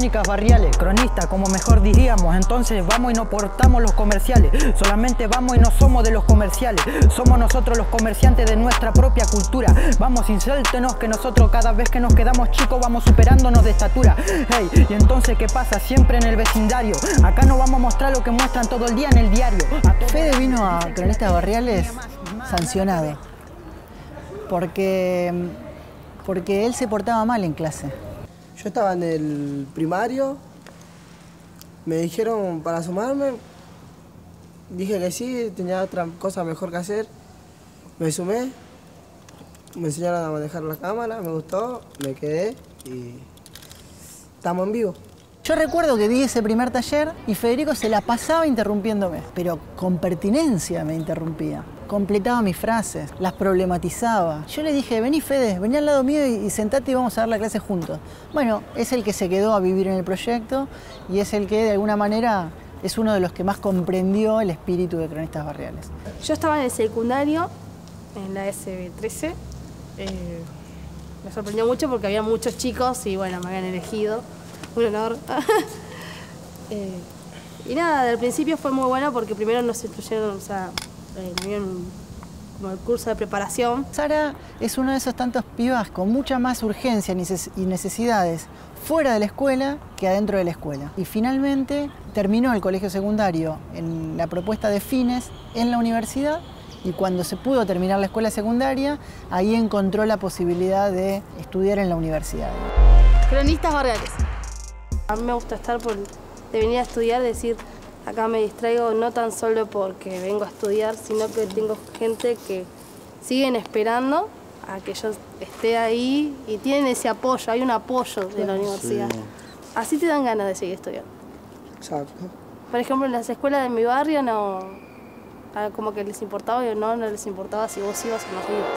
crónicas barriales, cronistas como mejor diríamos. Entonces vamos y no portamos los comerciales, solamente vamos y no somos de los comerciales. Somos nosotros los comerciantes de nuestra propia cultura. Vamos, insúltenos que nosotros cada vez que nos quedamos chicos vamos superándonos de estatura. Hey, y entonces ¿qué pasa? Siempre en el vecindario. Acá no vamos a mostrar lo que muestran todo el día en el diario. Fede vino a Cronistas Barriales sancionado porque él se portaba mal en clase. Yo estaba en el primario, me dijeron para sumarme, dije que sí, tenía otra cosa mejor que hacer, me sumé, me enseñaron a manejar la cámara, me gustó, me quedé y estamos en vivo. Yo recuerdo que di ese primer taller y Federico se la pasaba interrumpiéndome, pero con pertinencia me interrumpía. Completaba mis frases, las problematizaba. Yo le dije, vení Fede, vení al lado mío y sentate y vamos a dar la clase juntos. Bueno, es el que se quedó a vivir en el proyecto y es el que de alguna manera es uno de los que más comprendió el espíritu de Cronistas Barriales. Yo estaba en el secundario, en la SB13. Me sorprendió mucho porque había muchos chicos y bueno, me habían elegido. Un honor. Y nada, al principio fue muy bueno porque primero nos instruyeron, o sea, como el curso de preparación. Sara es uno de esos tantos pibas con mucha más urgencia y necesidades fuera de la escuela que adentro de la escuela. Y finalmente terminó el colegio secundario en la propuesta de fines en la universidad y cuando se pudo terminar la escuela secundaria, ahí encontró la posibilidad de estudiar en la universidad. Cronistas Barriales. A mí me gusta estar de venir a estudiar, decir, acá me distraigo no tan solo porque vengo a estudiar, sino que tengo gente que siguen esperando a que yo esté ahí y tienen ese apoyo, hay un apoyo de la universidad. Sí. Así te dan ganas de seguir estudiando. Exacto. Por ejemplo, en las escuelas de mi barrio no, como que les importaba y no les importaba si vos ibas o no ibas.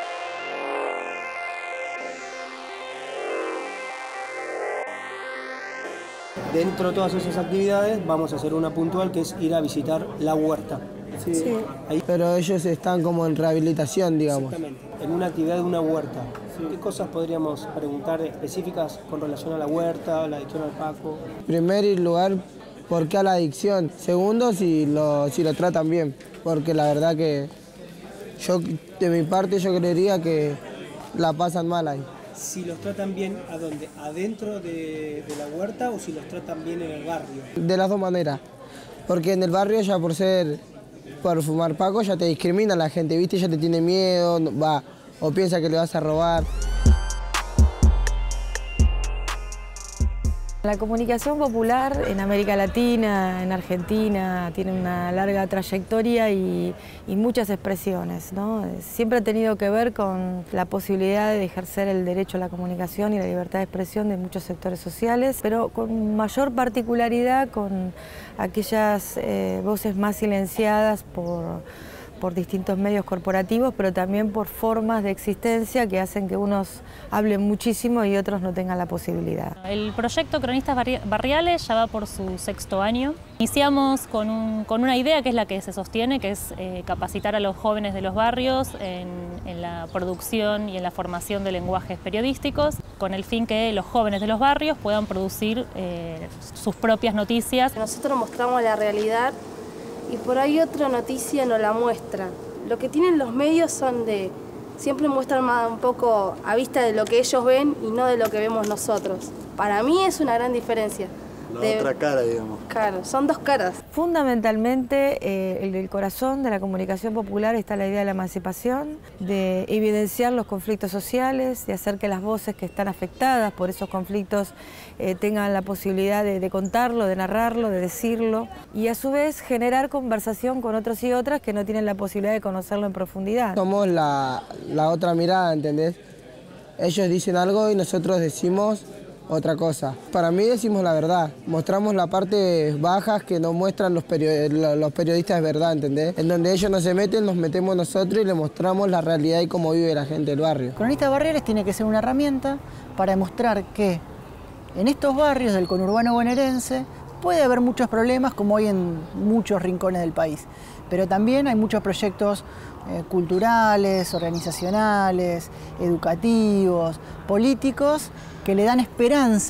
Dentro de todas esas actividades vamos a hacer una puntual que es ir a visitar la huerta. Sí. Sí. Ahí. Pero ellos están como en rehabilitación, digamos. Exactamente, en una actividad de una huerta. Sí. ¿Qué cosas podríamos preguntar específicas con relación a la huerta, a la adicción al Paco? En primer lugar, ¿por qué a la adicción? Segundo, si lo tratan bien, porque la verdad que yo, de mi parte, yo creería que la pasan mal ahí. Si los tratan bien, ¿a dónde? ¿Adentro de la huerta o si los tratan bien en el barrio? De las dos maneras, porque en el barrio ya por fumar Paco ya te discrimina la gente, ¿viste? Ya te tiene miedo, va, o piensa que le vas a robar. La comunicación popular en América Latina, en Argentina, tiene una larga trayectoria y muchas expresiones, ¿no? Siempre ha tenido que ver con la posibilidad de ejercer el derecho a la comunicación y la libertad de expresión de muchos sectores sociales, pero con mayor particularidad con aquellas voces más silenciadas por distintos medios corporativos, pero también por formas de existencia que hacen que unos hablen muchísimo y otros no tengan la posibilidad. El proyecto Cronistas Barriales ya va por su 6º año. Iniciamos con una idea que es la que se sostiene, que es capacitar a los jóvenes de los barrios en la producción y en la formación de lenguajes periodísticos, con el fin que los jóvenes de los barrios puedan producir sus propias noticias. Nosotros mostramos la realidad y por ahí otra noticia no la muestra. Lo que tienen los medios siempre muestran más un poco a vista de lo que ellos ven y no de lo que vemos nosotros. Para mí es una gran diferencia. Otra cara, digamos. Claro, son dos caras. Fundamentalmente, en el corazón de la comunicación popular está la idea de la emancipación, de evidenciar los conflictos sociales, de hacer que las voces que están afectadas por esos conflictos tengan la posibilidad de contarlo, de narrarlo, de decirlo, y a su vez generar conversación con otros y otras que no tienen la posibilidad de conocerlo en profundidad. Somos la otra mirada, ¿entendés? Ellos dicen algo y nosotros decimos otra cosa. Para mí decimos la verdad, mostramos las partes bajas que no muestran los periodistas de verdad, ¿entendés? En donde ellos no se meten, nos metemos nosotros y les mostramos la realidad y cómo vive la gente del barrio. Cronistas Barriales tiene que ser una herramienta para demostrar que en estos barrios del conurbano bonaerense puede haber muchos problemas como hay en muchos rincones del país, pero también hay muchos proyectos culturales, organizacionales, educativos, políticos, que le dan esperanza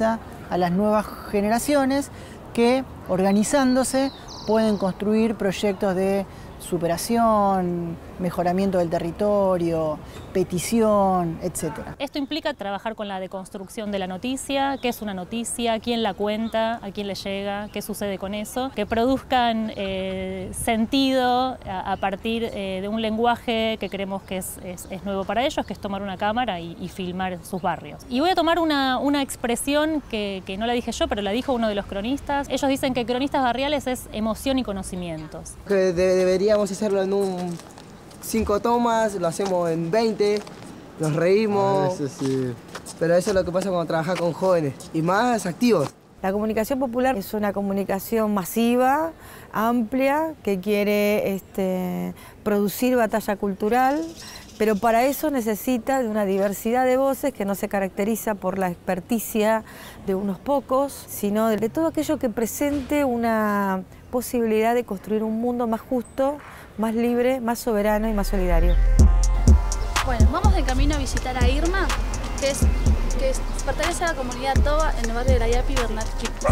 a las nuevas generaciones que, organizándose, pueden construir proyectos de superación, mejoramiento del territorio, petición, etc. Esto implica trabajar con la deconstrucción de la noticia, qué es una noticia, quién la cuenta, a quién le llega, qué sucede con eso, que produzcan sentido a partir de un lenguaje que creemos que es nuevo para ellos, que es tomar una cámara y filmar sus barrios. Y voy a tomar una expresión que no la dije yo, pero la dijo uno de los cronistas. Ellos dicen que cronistas barriales es emoción y conocimientos. Deberíamos hacerlo en 5 tomas, lo hacemos en 20, nos reímos, Sí. pero eso es lo que pasa cuando trabajas con jóvenes y más activos. La comunicación popular es una comunicación masiva, amplia, que quiere producir batalla cultural, pero para eso necesita de una diversidad de voces que no se caracteriza por la experticia de unos pocos, sino de todo aquello que presente una posibilidad de construir un mundo más justo, más libre, más soberano y más solidario. Bueno, vamos de camino a visitar a Irma, que pertenece a la comunidad Toba en el barrio de la Yapi Bernat Quipus.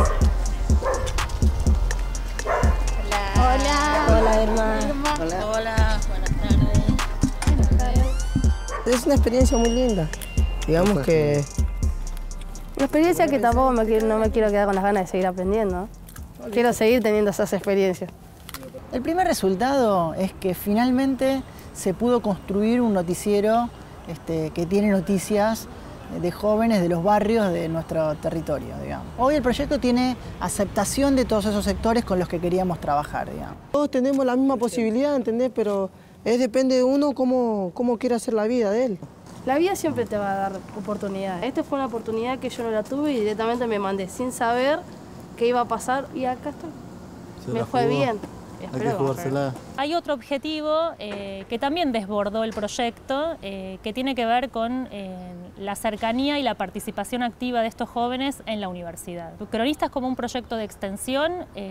Hola. Hola, Irma. Hola. Hola, buenas tardes. Es una experiencia muy linda. Digamos que... Una experiencia que tampoco no me quiero quedar con las ganas de seguir aprendiendo. Quiero seguir teniendo esas experiencias. El primer resultado es que finalmente se pudo construir un noticiero que tiene noticias de jóvenes de los barrios de nuestro territorio, digamos. Hoy el proyecto tiene aceptación de todos esos sectores con los que queríamos trabajar, digamos. Todos tenemos la misma posibilidad, ¿entendés? Pero depende de uno cómo quiere hacer la vida de él. La vida siempre te va a dar oportunidades. Esta fue una oportunidad que yo no la tuve y directamente me mandé sin saber qué iba a pasar y acá estoy. Me fue bien. Hay que jugársela. Hay otro objetivo que también desbordó el proyecto, que tiene que ver con la cercanía y la participación activa de estos jóvenes en la universidad. Cronistas como un proyecto de extensión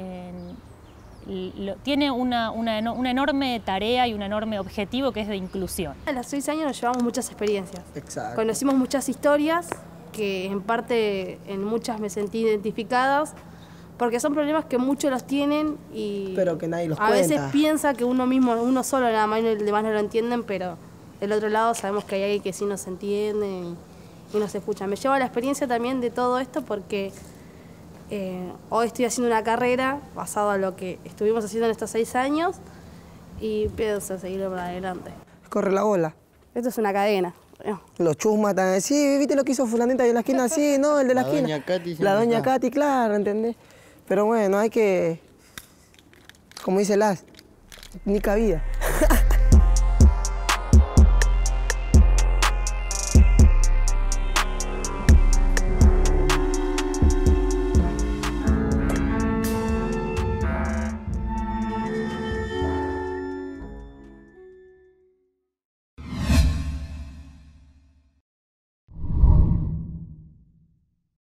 tiene una enorme tarea y un enorme objetivo que es de inclusión. A los 6 años nos llevamos muchas experiencias. Exacto. Conocimos muchas historias que en parte en muchas me sentí identificadas porque son problemas que muchos los tienen y pero que nadie los a cuenta. veces piensa que uno solo nada más y los demás no lo entienden, pero del otro lado sabemos que hay alguien que sí nos entiende y nos escucha. Me lleva la experiencia también de todo esto porque hoy estoy haciendo una carrera basada en lo que estuvimos haciendo en estos 6 años y pienso seguirlo para adelante. Corre la bola. Esto es una cadena. Los chusmas están así, ¿viste lo que hizo fulanita de la esquina? Sí, no, el de la esquina. Doña Katy. La doña Katy, claro, ¿entendés? Pero bueno, hay que, como dice Las, ni cabida.